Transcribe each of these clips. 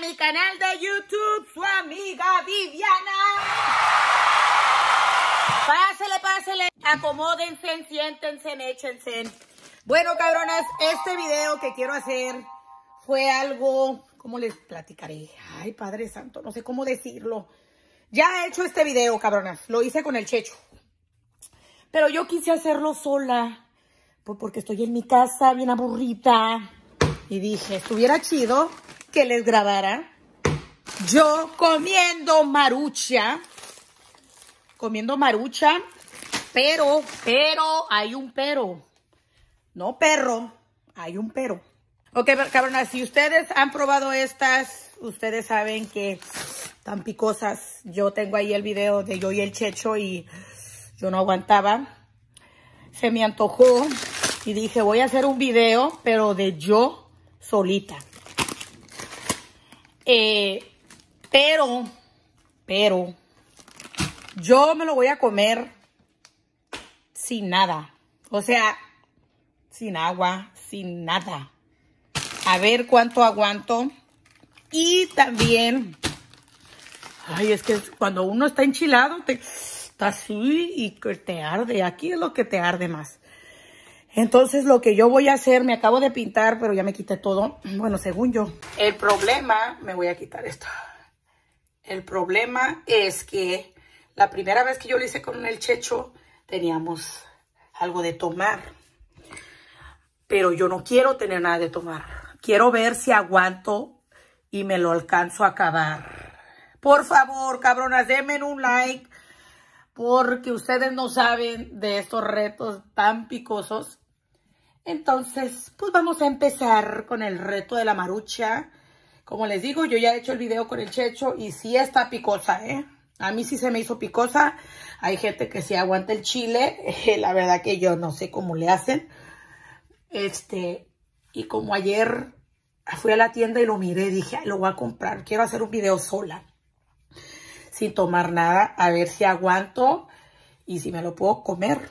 mi canal de YouTube, su amiga Viviana. Pásele, acomódense, siéntense, échense. Bueno, cabronas, este video que quiero hacer fue algo, ¿cómo les platicaré? Ay, Padre Santo, no sé cómo decirlo. Ya he hecho este video, cabronas, lo hice con el Checho. Pero yo quise hacerlo sola, pues porque estoy en mi casa bien aburrida. Y dije, estuviera chido que les grabara yo comiendo marucha. Pero, hay un pero. No perro, hay un pero. Ok, cabronas, si ustedes han probado estas, ustedes saben que tan picosas. Yo tengo ahí el video de yo y el Checho y yo no aguantaba. Se me antojó y dije, voy a hacer un video, pero de yo solita. Pero, yo me lo voy a comer sin nada. O sea, sin agua, sin nada. A ver cuánto aguanto. Y también, ay, es que cuando uno está enchilado, está así y te arde. Aquí es lo que te arde más. Entonces, lo que yo voy a hacer, me acabo de pintar, pero ya me quité todo. Bueno, según yo. El problema, me voy a quitar esto. El problema es que la primera vez que yo lo hice con el Checho, teníamos algo de tomar. Pero yo no quiero tener nada de tomar. Quiero ver si aguanto y me lo alcanzo a acabar. Por favor, cabronas, denme un like. Porque ustedes no saben de estos retos tan picosos. Entonces, pues vamos a empezar con el reto de la marucha. Como les digo, yo ya he hecho el video con el Checho y sí está picosa, ¿eh? A mí sí se me hizo picosa. Hay gente que sí aguanta el chile. La verdad que yo no sé cómo le hacen. Y como ayer fui a la tienda y lo miré, dije, ay, lo voy a comprar. Quiero hacer un video sola. Sin tomar nada. A ver si aguanto y si me lo puedo comer.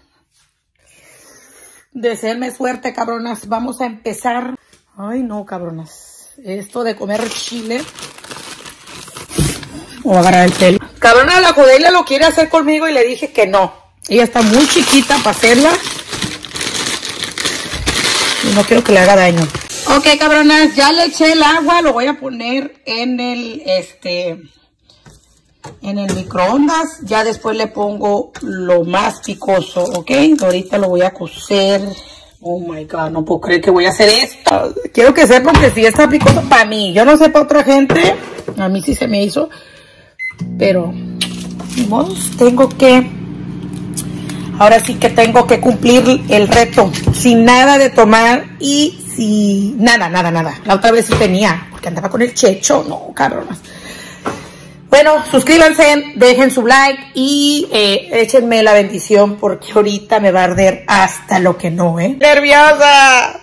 Deseenme suerte, cabronas. Vamos a empezar. Ay, no, cabronas. Esto de comer chile. Voy a agarrar el pelo. Cabrona, la Jodelia lo quiere hacer conmigo y le dije que no. Ella está muy chiquita para hacerla. Y no quiero que le haga daño. Ok, cabronas, ya le eché el agua. Lo voy a poner en el, en el microondas. Ya después le pongo lo más picoso, ¿ok? Ahorita lo voy a cocer. Oh my God, no puedo creer que voy a hacer esto. Quiero que sepan que sí está picoso para mí. Yo no sé para otra gente. A mí sí se me hizo. Pero, ni modo, tengo que... Ahora sí que tengo que cumplir el reto. Sin nada de tomar y sin... Nada. La otra vez sí tenía, porque andaba con el Checho. No, cabronas. Bueno, suscríbanse, dejen su like y échenme la bendición porque ahorita me va a arder hasta lo que no, ¿eh? ¡Nerviosa!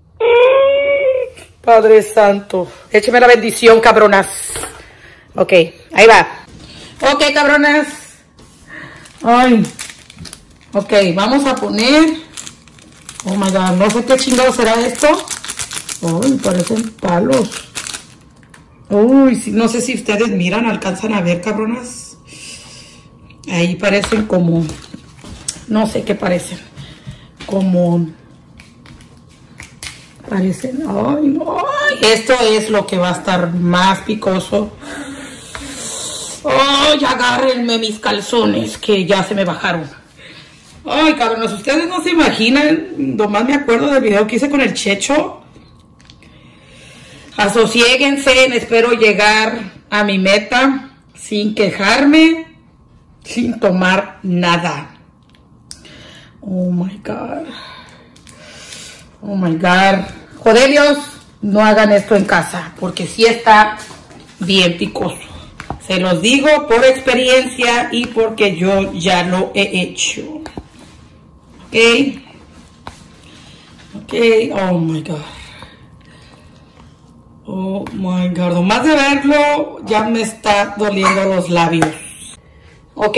Padre Santo. Échenme la bendición, cabronas. Ok, ahí va. Ok, cabronas. Ay. Ok, vamos a poner... Oh my God, no sé qué chingado será esto. Ay, parecen palos. Uy, no sé si ustedes miran, alcanzan a ver, cabronas. Ahí parecen como... No sé qué parecen. Como... Parecen... Ay, no. Esto es lo que va a estar más picoso. Ay, agárrenme mis calzones, que ya se me bajaron. Ay, cabronas, ustedes no se imaginan. Nomás me acuerdo del video que hice con el Checho. Asosiéguense, espero llegar a mi meta sin quejarme, sin tomar nada. Oh my God. Oh my God. Jodelios, no hagan esto en casa, porque sí está bien picoso. Se los digo por experiencia y porque yo ya lo he hecho. Ok. Ok, oh my God. Oh my God, nomás de verlo ya me está doliendo los labios. Ok.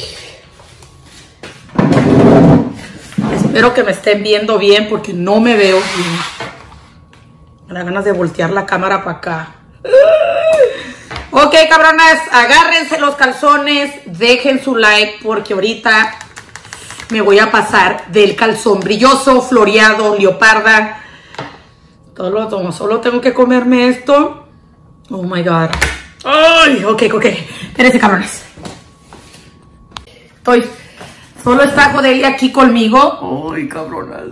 Espero que me estén viendo bien porque no me veo bien. Me da ganas de voltear la cámara para acá. Ok, cabronas, agárrense los calzones, dejen su like porque ahorita me voy a pasar del calzón brilloso, floreado, leoparda. Solo tengo que comerme esto. Oh my God. Ay, ok. Espérense, cabrones. Solo está Jodelia aquí conmigo. Ay, cabronas.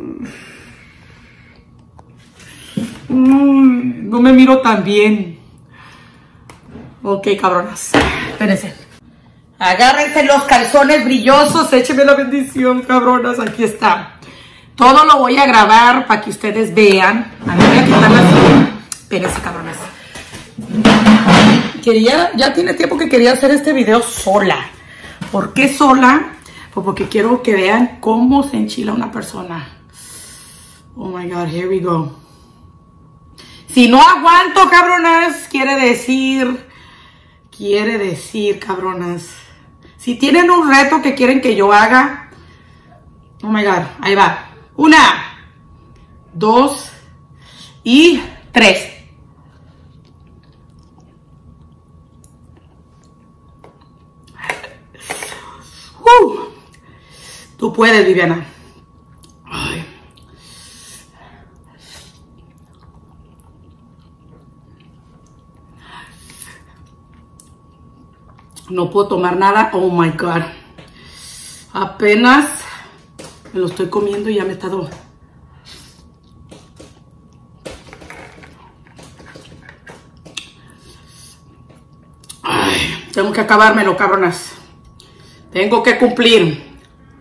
No me miro tan bien. Ok, cabronas. Espérense. Agárrense los calzones brillosos. Échenme la bendición, cabronas. Aquí está. Todo lo voy a grabar para que ustedes vean. A ver, voy a quitar las... Espérense, cabronas. Ya tiene tiempo que quería hacer este video sola. ¿Por qué sola? Pues porque quiero que vean cómo se enchila una persona. Oh my God, here we go. Si no aguanto, cabronas, quiere decir, cabronas. Si tienen un reto que quieren que yo haga, oh my God, ahí va. 1, 2 y 3. Tú puedes, Viviana. Ay. No puedo tomar nada. Oh my God. Apenas me lo estoy comiendo y ya me está dando. Ay, tengo que acabármelo, cabronas. Tengo que cumplir.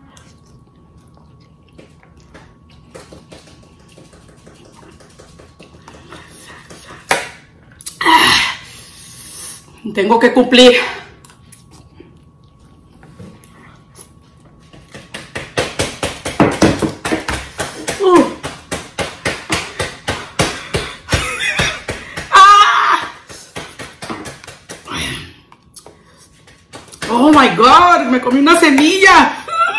Tengo que cumplir. Oh my God, me comí una semilla.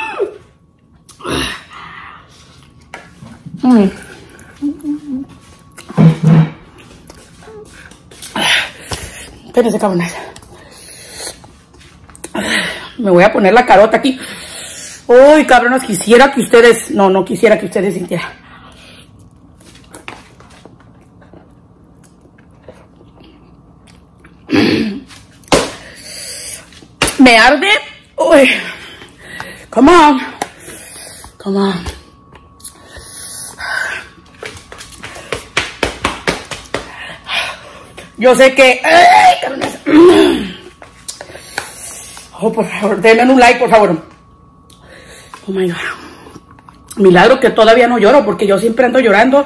Espérense, cabronas. Me voy a poner la carota aquí. Uy, cabronas, quisiera que ustedes... No quisiera que ustedes sintieran. Me arde. Uy. Come on. Yo sé que... ¡Ay, cabronas! Oh, por favor, denme un like, por favor. Oh my God. Milagro que todavía no lloro, porque yo siempre ando llorando.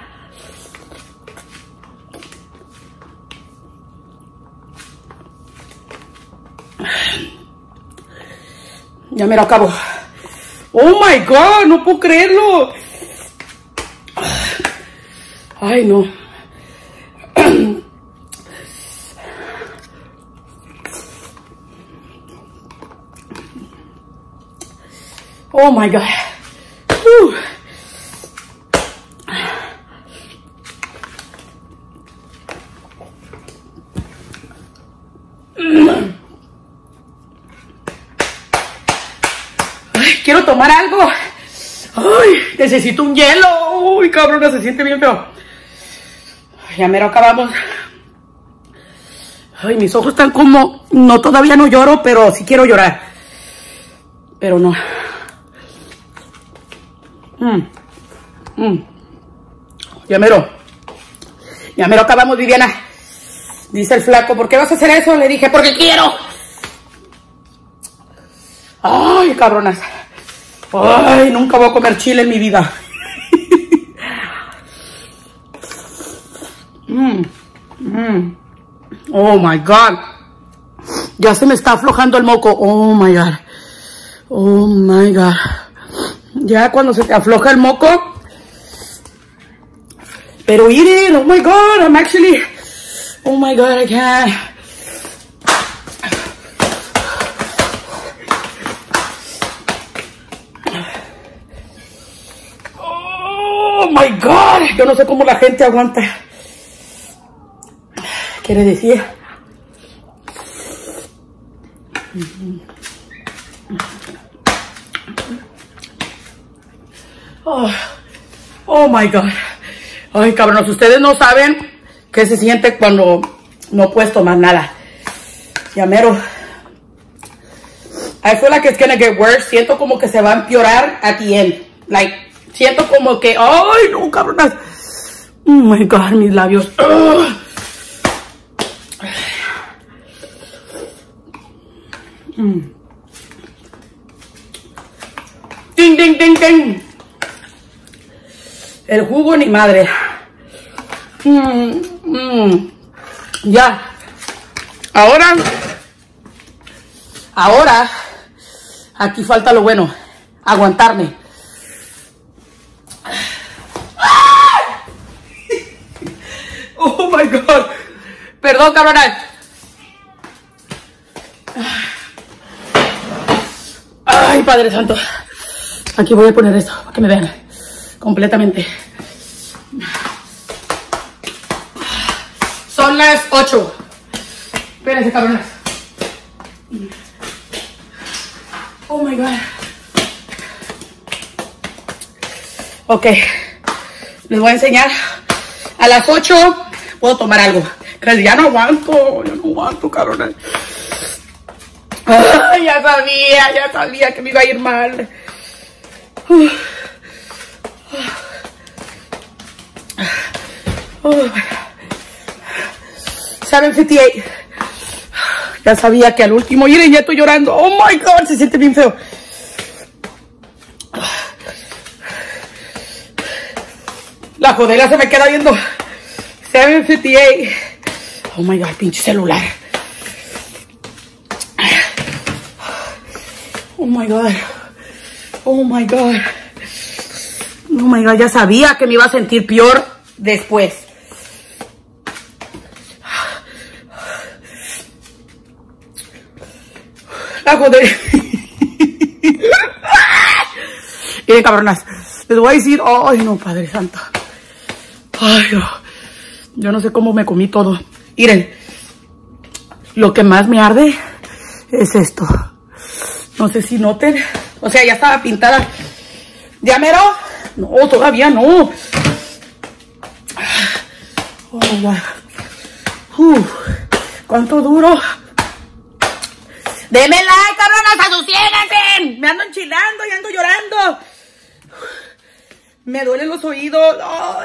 Ya me lo acabo. Oh my God, no puedo creerlo. Ay, no. Oh my God. Ay, quiero tomar algo. Ay, necesito un hielo. Uy, cabrón, se siente bien feo. Ya me lo acabamos. Ay, mis ojos están como... No, todavía no lloro, pero sí quiero llorar. Pero no. Ya mero acabamos, Viviana. Dice el flaco, ¿por qué vas a hacer eso? Le dije, porque quiero. Ay, cabronas. Ay, nunca voy a comer chile en mi vida. Oh my God. Ya se me está aflojando el moco. Oh my God. Oh my God. Ya cuando se te afloja el moco. Pero miren, oh my God, I'm actually, oh my God, I can't. Oh my God, yo no sé cómo la gente aguanta. Quiere decir, Oh my God. Ay, cabrones, ustedes no saben qué se siente cuando no puedes tomar nada. Ya mero. I feel like it's gonna get worse. Siento como que se va a empeorar at the end. Like, siento como que, ay, no, cabronas. Oh my God, mis labios. Ding, ding, ding, ding. El jugo ni madre. Ya. Ahora, aquí falta lo bueno. Aguantarme. Oh my God. Perdón, cabronas. Ay, Padre Santo. Aquí voy a poner esto para que me vean completamente. Son las 8. Espérense, cabronas. Oh my God. Ok. Les voy a enseñar. A las 8 puedo tomar algo. Que ya no aguanto, cabronas. Ay, ya sabía que me iba a ir mal. 7:58. Ya sabía que al último, miren, ya estoy llorando. Oh my God, se siente bien feo. La jodera se me queda viendo. 7:58. Oh my God, pinche celular. Oh my God. Oh my God. Oh my God, ya sabía que me iba a sentir peor después. La joder. Miren, cabronas, les voy a decir, ay no, Padre Santo. Ay, no. Yo no sé cómo me comí todo. Miren, lo que más me arde es esto. No sé si noten. O sea, ya estaba pintada. ¿Ya mero? No, todavía no. Oh, wow. ¿Cuánto duro? Denme like, cabronas, asociéganse. Me ando enchilando y ando llorando. Me duelen los oídos.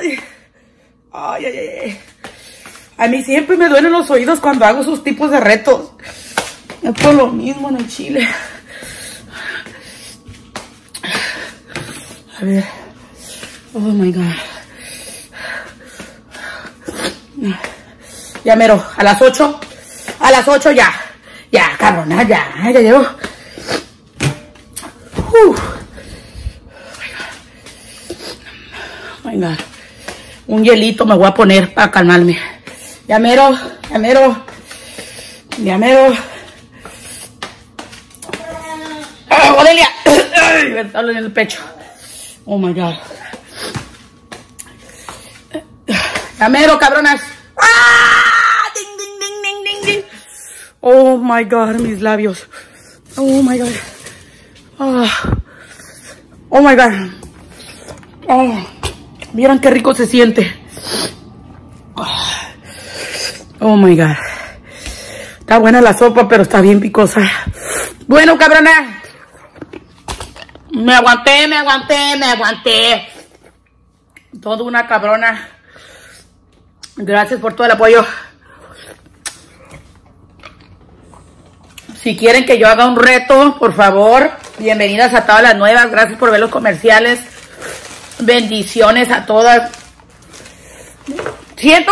Ay. A mí siempre me duelen los oídos cuando hago esos tipos de retos. Es por lo mismo en el chile. A ver. Oh my God. Ya mero, a las 8. A las 8 ya. Ya, cabrona, ya llevo. Oh my God. Un hielito me voy a poner para calmarme. Ya mero. ¡Odelia! Me está en el pecho. Oh my God. Ya mero, cabronas. ¡Ah! Ding, ding, ding, ding, ding, ding. Oh my God, mis labios. Oh my God. Oh my God. Oh, miren qué rico se siente. Oh my God. Está buena la sopa, pero está bien picosa. Bueno, cabrona. Me aguanté. Toda una cabrona. Gracias por todo el apoyo. Si quieren que yo haga un reto, por favor, bienvenidas a todas las nuevas. Gracias por ver los comerciales. Bendiciones a todas. Siento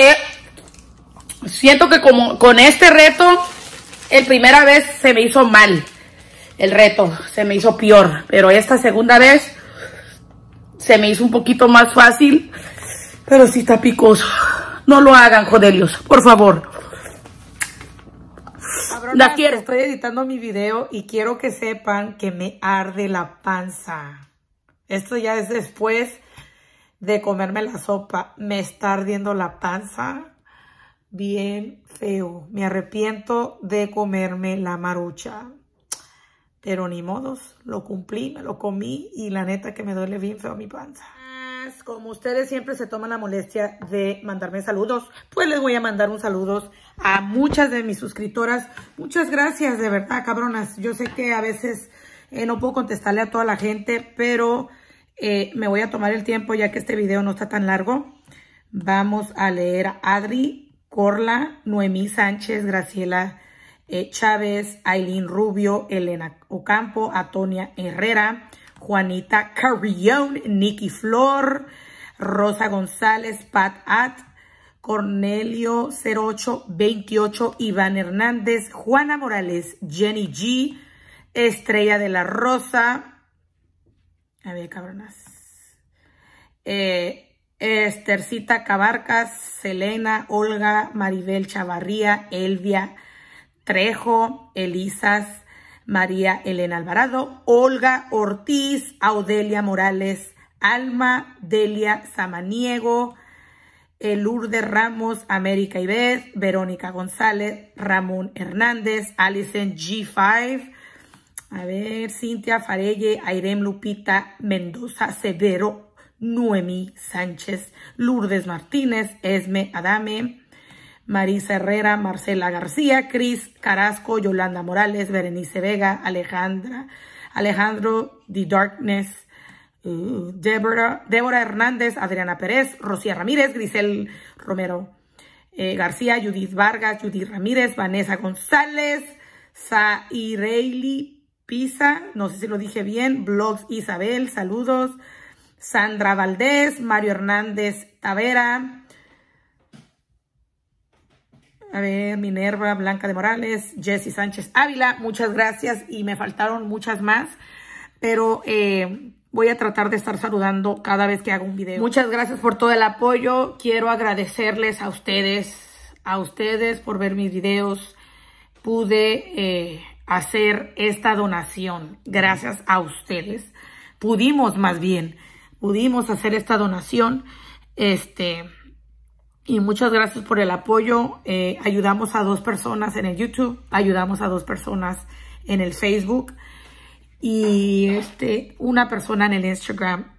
que como con este reto, el primera vez se me hizo mal. El reto se me hizo peor, pero esta segunda vez se me hizo un poquito más fácil, pero sí está picoso. No lo hagan, jodelios, por favor. La quiero. Estoy editando mi video y quiero que sepan que me arde la panza. Esto ya es después de comerme la sopa. Me está ardiendo la panza. bien feo. Me arrepiento de comerme la marucha. Pero ni modos, lo cumplí, me lo comí y la neta que me duele bien feo mi panza. Como ustedes siempre se toman la molestia de mandarme saludos, pues les voy a mandar un saludo a muchas de mis suscriptoras. Muchas gracias, de verdad, cabronas. Yo sé que a veces no puedo contestarle a toda la gente, pero me voy a tomar el tiempo ya que este video no está tan largo. Vamos a leer a Adri, Corla, Noemí Sánchez, Graciela Chávez, Aileen Rubio, Elena Ocampo, Antonia Herrera, Juanita Carrión, Nikki Flor, Rosa González, Pat At, Cornelio 0828, Iván Hernández, Juana Morales, Jenny G, Estrella de la Rosa, a ver, cabronas, Estercita Cabarcas, Selena, Olga, Maribel Chavarría, Elvia Trejo, Elisas, María Elena Alvarado, Olga Ortiz, Audelia Morales, Alma, Delia Samaniego, Lourdes Ramos, América Ibez, Verónica González, Ramón Hernández, Alison G5, a ver, Cintia Farelle, Airem Lupita Mendoza Severo, Noemí Sánchez, Lourdes Martínez, Esme Adame, Marisa Herrera, Marcela García, Cris Carrasco, Yolanda Morales, Berenice Vega, Alejandro The Darkness, Débora Hernández, Adriana Pérez, Rocía Ramírez, Grisel Romero García, Judith Vargas, Judith Ramírez, Vanessa González, Saireili Pisa, no sé si lo dije bien, Blogs Isabel, saludos, Sandra Valdés, Mario Hernández Tavera, a ver, Minerva Blanca de Morales, Jessy Sánchez Ávila, muchas gracias y me faltaron muchas más, pero voy a tratar de estar saludando cada vez que hago un video. Muchas gracias por todo el apoyo, quiero agradecerles a ustedes por ver mis videos. Pude hacer esta donación gracias a ustedes, pudimos hacer esta donación, y muchas gracias por el apoyo. Ayudamos a 2 personas en el YouTube, ayudamos a 2 personas en el Facebook y una persona en el Instagram.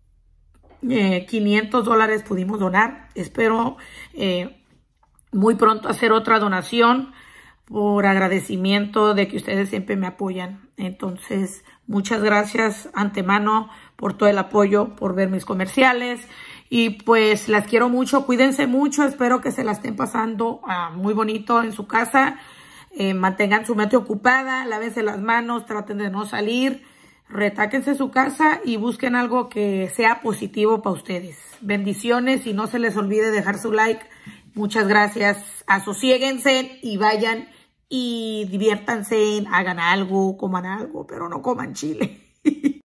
$500 pudimos donar. Espero muy pronto hacer otra donación por agradecimiento de que ustedes siempre me apoyan. Entonces, muchas gracias antemano por todo el apoyo, por ver mis comerciales. Y pues las quiero mucho, cuídense mucho, espero que se la estén pasando muy bonito en su casa. Mantengan su mente ocupada, lávense las manos, traten de no salir, retáquense su casa y busquen algo que sea positivo para ustedes. Bendiciones y no se les olvide dejar su like. Muchas gracias, asosiéguense y vayan y diviértanse, hagan algo, coman algo, pero no coman chile.